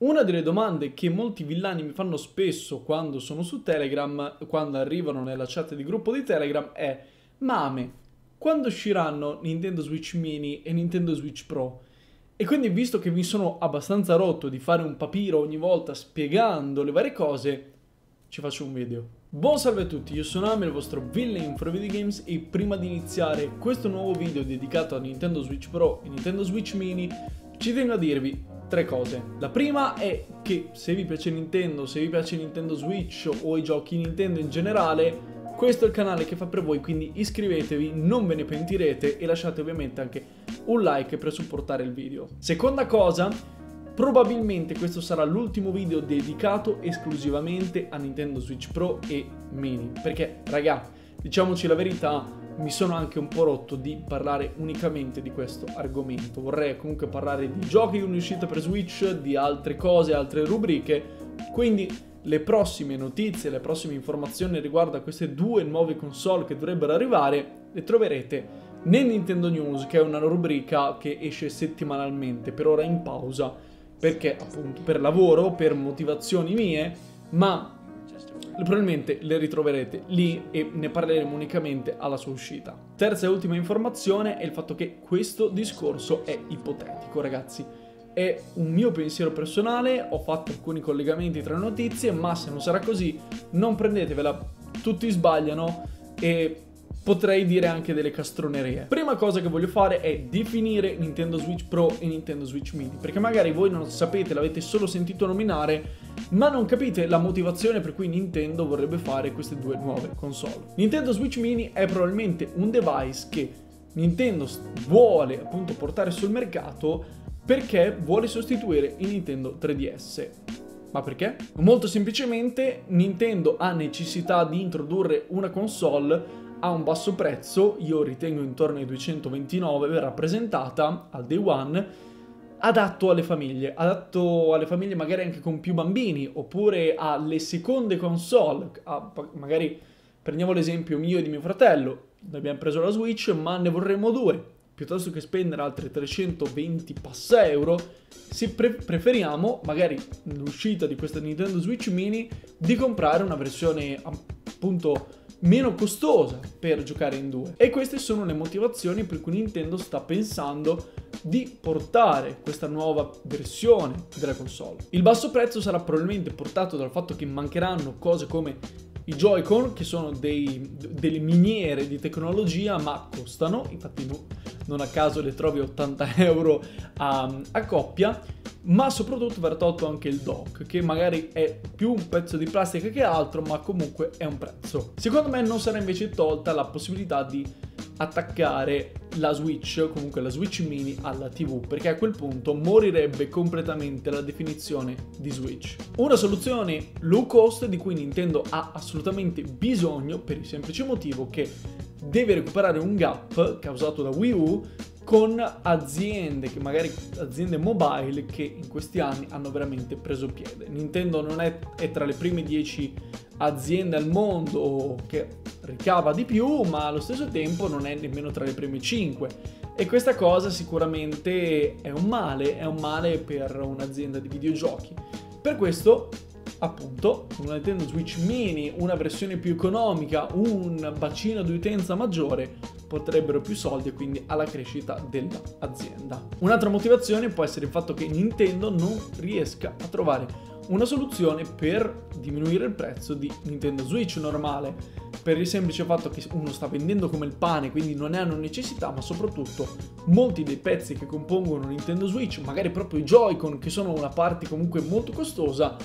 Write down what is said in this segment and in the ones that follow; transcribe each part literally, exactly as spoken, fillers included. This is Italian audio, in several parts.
Una delle domande che molti villani mi fanno spesso quando sono su Telegram, quando arrivano nella chat di gruppo di Telegram, è: Mame, quando usciranno Nintendo Switch Mini e Nintendo Switch Pro? E quindi, visto che mi sono abbastanza rotto di fare un papiro ogni volta spiegando le varie cose, ci faccio un video. Buon salve a tutti, io sono Ame, il vostro villain for videogames, e prima di iniziare questo nuovo video dedicato a Nintendo Switch Pro e Nintendo Switch Mini, ci tengo a dirvi tre cose. La prima è che se vi piace Nintendo, se vi piace Nintendo Switch o i giochi Nintendo in generale, questo è il canale che fa per voi, quindi iscrivetevi, non ve ne pentirete, e lasciate ovviamente anche un like per supportare il video. Seconda cosa, probabilmente questo sarà l'ultimo video dedicato esclusivamente a Nintendo Switch Pro e Mini, perché raga, diciamoci la verità, mi sono anche un po' rotto di parlare unicamente di questo argomento. Vorrei comunque parlare di giochi in uscita per Switch, di altre cose, altre rubriche, quindi le prossime notizie, le prossime informazioni riguardo a queste due nuove console che dovrebbero arrivare le troverete nel Nintendo News, che è una rubrica che esce settimanalmente, per ora in pausa, perché appunto per lavoro, per motivazioni mie, ma probabilmente le ritroverete lì e ne parleremo unicamente alla sua uscita. Terza e ultima informazione è il fatto che questo discorso è ipotetico, ragazzi. È un mio pensiero personale, ho fatto alcuni collegamenti tra le notizie, ma se non sarà così non prendetevela, tutti sbagliano e potrei dire anche delle castronerie. Prima cosa che voglio fare è definire Nintendo Switch Pro e Nintendo Switch Mini, perché magari voi non sapete, l'avete solo sentito nominare, ma non capite la motivazione per cui Nintendo vorrebbe fare queste due nuove console. Nintendo Switch Mini è probabilmente un device che Nintendo vuole appunto portare sul mercato perché vuole sostituire il Nintendo tre D S. Ma perché? Molto semplicemente Nintendo ha necessità di introdurre una console a un basso prezzo, io ritengo intorno ai duecentoventinove, verrà presentata al day one, adatto alle famiglie, adatto alle famiglie magari anche con più bambini, oppure alle seconde console. A, magari prendiamo l'esempio mio e di mio fratello, noi abbiamo preso la Switch ma ne vorremmo due, piuttosto che spendere altri trecentoventi passa euro, se pre preferiamo magari l'uscita di questa Nintendo Switch Mini di comprare una versione appunto meno costosa per giocare in due. E queste sono le motivazioni per cui Nintendo sta pensando di portare questa nuova versione della console. Il basso prezzo sarà probabilmente portato dal fatto che mancheranno cose come i Joy-Con, che sono dei, delle miniere di tecnologia, ma costano, infatti no, non a caso le trovi ottanta euro a, a coppia, ma soprattutto verrà tolto anche il dock, che magari è più un pezzo di plastica che altro, ma comunque è un prezzo. Secondo me non sarà invece tolta la possibilità di attaccare la Switch, comunque la Switch Mini, alla tivù, perché a quel punto morirebbe completamente la definizione di Switch. Una soluzione low cost di cui Nintendo ha assolutamente bisogno, per il semplice motivo che deve recuperare un gap causato da Wii U con aziende che magari aziende mobile che in questi anni hanno veramente preso piede. Nintendo non è, è tra le prime dieci aziende al mondo che ricava di più, ma allo stesso tempo non è nemmeno tra le prime cinque, e questa cosa sicuramente è un male, è un male per un'azienda di videogiochi. Per questo appunto una Nintendo Switch Mini, una versione più economica, un bacino di utenza maggiore porterebbero più soldi e quindi alla crescita dell'azienda. Un'altra motivazione può essere il fatto che Nintendo non riesca a trovare una soluzione per diminuire il prezzo di Nintendo Switch normale, per il semplice fatto che uno sta vendendo come il pane, quindi non ne hanno necessità, ma soprattutto molti dei pezzi che compongono Nintendo Switch, magari proprio i Joy-Con, che sono una parte comunque molto costosa,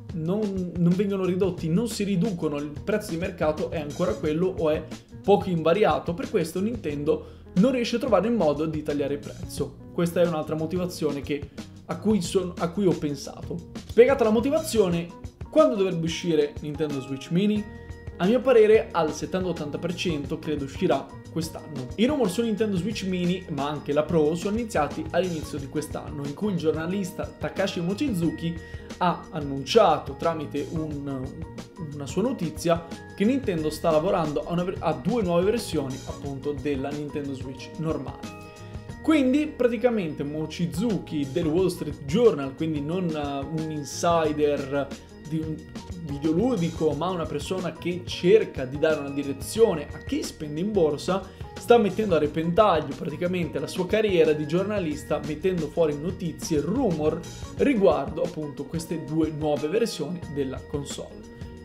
Non, non vengono ridotti, non si riducono, il prezzo di mercato è ancora quello o è poco invariato. Per questo Nintendo non riesce a trovare il modo di tagliare il prezzo. Questa è un'altra motivazione che, a, cui son, a cui ho pensato. Spiegata la motivazione, quando dovrebbe uscire Nintendo Switch Mini? A mio parere al settanta ottanta per cento credo uscirà quest'anno. I rumor su Nintendo Switch Mini, ma anche la Pro, sono iniziati all'inizio di quest'anno, in cui il giornalista Takashi Mochizuki ha annunciato tramite un, una sua notizia che Nintendo sta lavorando a, una, a due nuove versioni appunto della Nintendo Switch normale. Quindi praticamente Mochizuki del Wall Street Journal, quindi non uh, un insider di un videoludico, ma una persona che cerca di dare una direzione a chi spende in borsa, sta mettendo a repentaglio praticamente la sua carriera di giornalista, mettendo fuori notizie, rumor riguardo appunto queste due nuove versioni della console.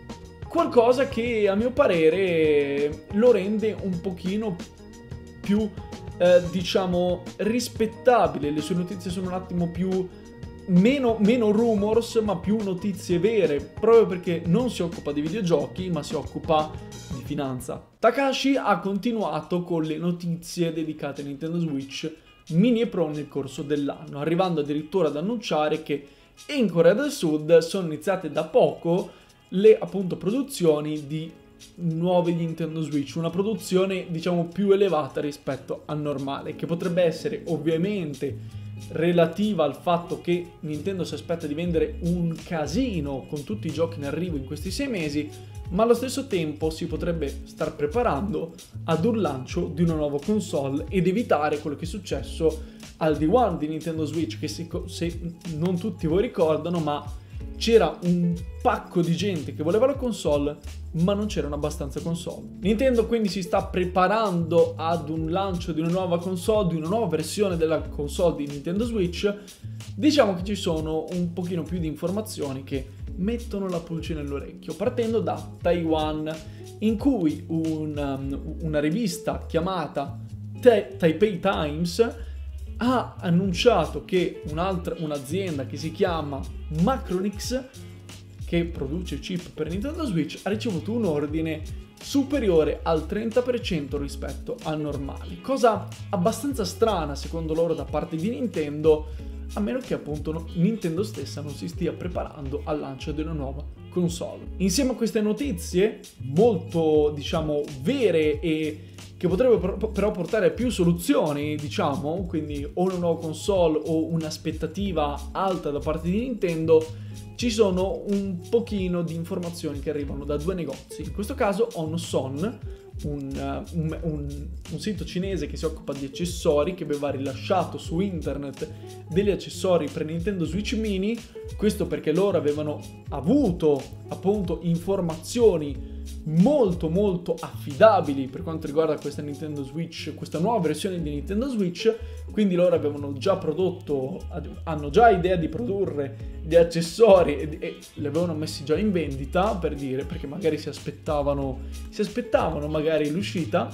Qualcosa che a mio parere lo rende un pochino più eh, diciamo rispettabile. Le sue notizie sono un attimo più meno, meno rumors, ma più notizie vere, proprio perché non si occupa di videogiochi ma si occupa di finanza. Takashi ha continuato con le notizie dedicate a Nintendo Switch Mini e Pro nel corso dell'anno, arrivando addirittura ad annunciare che in Corea del Sud sono iniziate da poco le appunto produzioni di nuovi Nintendo Switch, una produzione diciamo più elevata rispetto al normale, che potrebbe essere ovviamente relativa al fatto che Nintendo si aspetta di vendere un casino con tutti i giochi in arrivo in questi sei mesi, ma allo stesso tempo si potrebbe star preparando ad un lancio di una nuova console ed evitare quello che è successo al day one di Nintendo Switch, che se, se non tutti voi ricordano, ma c'era un pacco di gente che voleva la console, ma non c'erano abbastanza console. Nintendo quindi si sta preparando ad un lancio di una nuova console, di una nuova versione della console di Nintendo Switch. Diciamo che ci sono un pochino più di informazioni che mettono la pulce nell'orecchio, partendo da Taiwan, in cui un, um, una rivista chiamata Te- Taipei Times ha annunciato che un'altra un'azienda che si chiama Macronix, che produce chip per Nintendo Switch, ha ricevuto un ordine superiore al trenta per cento rispetto al normale, cosa abbastanza strana secondo loro da parte di Nintendo, a meno che appunto Nintendo stessa non si stia preparando al lancio di una nuova console. Insieme a queste notizie molto diciamo vere e che potrebbe però portare a più soluzioni, diciamo, quindi o una nuova console o un'aspettativa alta da parte di Nintendo, ci sono un pochino di informazioni che arrivano da due negozi. In questo caso Onson, un, un, un, un sito cinese che si occupa di accessori, che aveva rilasciato su internet degli accessori per Nintendo Switch Mini, questo perché loro avevano avuto appunto informazioni molto molto affidabili per quanto riguarda questa Nintendo Switch, questa nuova versione di Nintendo Switch, quindi loro avevano già prodotto, hanno già idea di produrre gli accessori e, e li avevano messi già in vendita, per dire, perché magari si aspettavano, si aspettavano magari l'uscita,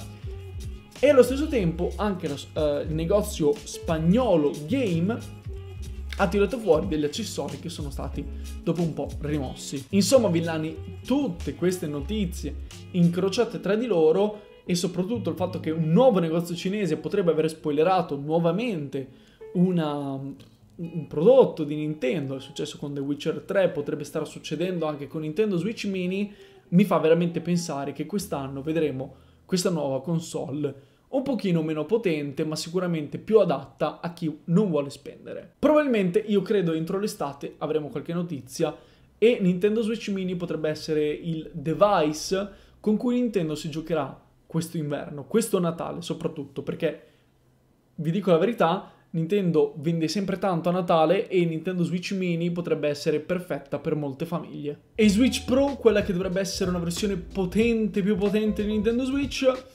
e allo stesso tempo anche lo, uh, il negozio spagnolo Game ha tirato fuori degli accessori che sono stati dopo un po' rimossi. Insomma, villani, tutte queste notizie incrociate tra di loro e soprattutto il fatto che un nuovo negozio cinese potrebbe aver spoilerato nuovamente una, un prodotto di Nintendo, è successo con The Witcher tre, potrebbe stare succedendo anche con Nintendo Switch Mini, mi fa veramente pensare che quest'anno vedremo questa nuova console un pochino meno potente, ma sicuramente più adatta a chi non vuole spendere. Probabilmente, io credo, entro l'estate avremo qualche notizia e Nintendo Switch Mini potrebbe essere il device con cui Nintendo si giocherà questo inverno, questo Natale soprattutto, perché vi dico la verità, Nintendo vende sempre tanto a Natale e Nintendo Switch Mini potrebbe essere perfetta per molte famiglie. E Switch Pro, quella che dovrebbe essere una versione potente, più potente di Nintendo Switch,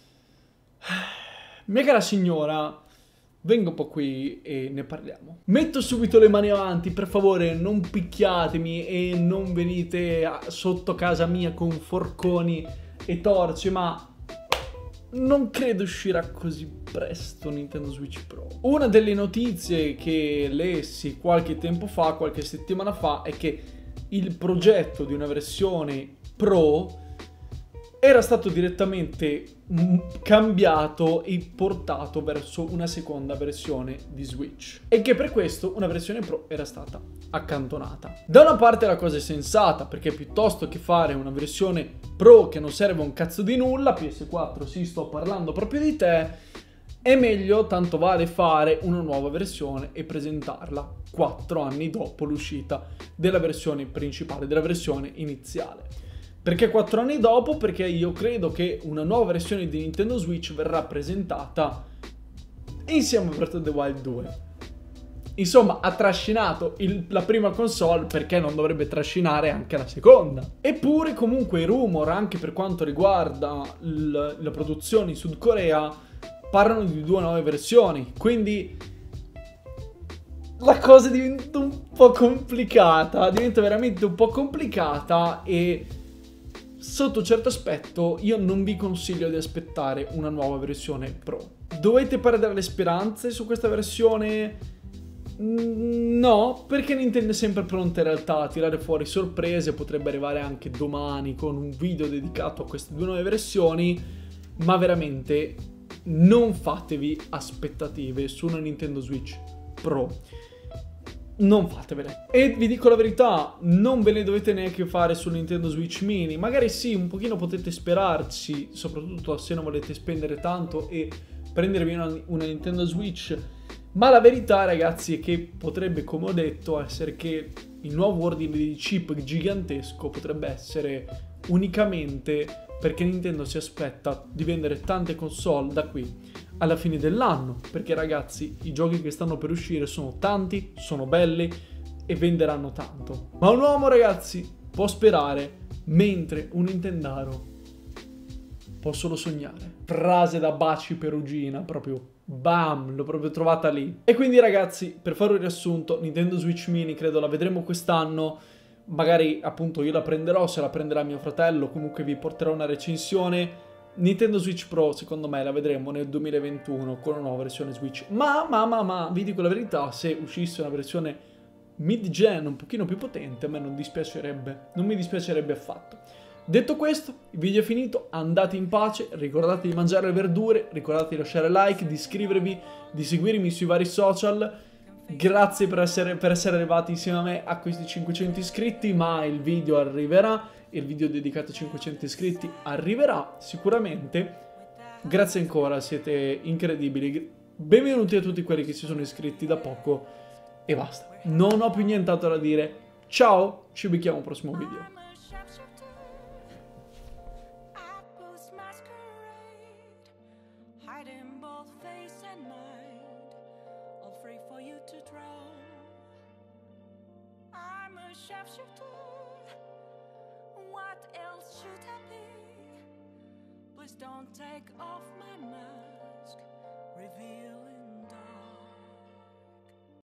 mia cara signora, venga un po' qui e ne parliamo. Metto subito le mani avanti, per favore non picchiatemi e non venite a, sotto casa mia con forconi e torce, ma non credo uscirà così presto Nintendo Switch Pro. Una delle notizie che lessi qualche tempo fa, qualche settimana fa, è che il progetto di una versione Pro era stato direttamente cambiato e portato verso una seconda versione di Switch e che per questo una versione Pro era stata accantonata. Da una parte la cosa è sensata, perché piuttosto che fare una versione Pro che non serve un cazzo di nulla, P S quattro, sì, sto parlando proprio di te, è meglio, tanto vale, fare una nuova versione e presentarla quattro anni dopo l'uscita della versione principale, della versione iniziale. Perché quattro anni dopo? Perché io credo che una nuova versione di Nintendo Switch verrà presentata insieme a Breath of the Wild due. Insomma, ha trascinato il, la prima console, perché non dovrebbe trascinare anche la seconda. Eppure, comunque, i rumor, anche per quanto riguarda il, la produzione in Sud Corea, parlano di due nuove versioni. Quindi la cosa diventa un po' complicata, diventa veramente un po' complicata e sotto un certo aspetto io non vi consiglio di aspettare una nuova versione Pro. Dovete perdere le speranze su questa versione? No, perché Nintendo è sempre pronta in realtà a tirare fuori sorprese, potrebbe arrivare anche domani con un video dedicato a queste due nuove versioni, ma veramente non fatevi aspettative su una Nintendo Switch Pro. Non fatevele. E vi dico la verità, non ve ne dovete neanche fare su Nintendo Switch Mini. Magari sì, un pochino potete sperarci, soprattutto se non volete spendere tanto e prendervi una, una Nintendo Switch. Ma la verità, ragazzi, è che potrebbe, come ho detto, essere che il nuovo ordine di chip gigantesco potrebbe essere unicamente perché Nintendo si aspetta di vendere tante console da qui alla fine dell'anno, perché ragazzi, i giochi che stanno per uscire sono tanti, sono belli e venderanno tanto. Ma un uomo, ragazzi, può sperare, mentre un Nintendaro può solo sognare. Frase da Baci Perugina, proprio bam, l'ho proprio trovata lì. E quindi, ragazzi, per fare un riassunto, Nintendo Switch Mini credo la vedremo quest'anno. Magari appunto io la prenderò, se la prenderà mio fratello, comunque vi porterò una recensione. Nintendo Switch Pro secondo me la vedremo nel duemilaventuno con una nuova versione Switch. Ma, ma, ma, ma, vi dico la verità, se uscisse una versione mid-gen un pochino più potente, a me non dispiacerebbe, non mi dispiacerebbe affatto. Detto questo, il video è finito, andate in pace, ricordate di mangiare le verdure, ricordate di lasciare like, di iscrivervi, di seguirmi sui vari social. Grazie per essere, per essere arrivati insieme a me a questi cinquecento iscritti, ma il video arriverà, il video dedicato ai cinquecento iscritti arriverà sicuramente. Grazie ancora, siete incredibili. Benvenuti a tutti quelli che si sono iscritti da poco e basta. Non ho più nient'altro da dire. Ciao, ci becchiamo al prossimo video. What else should I be? Please don't take off my mask. Reveal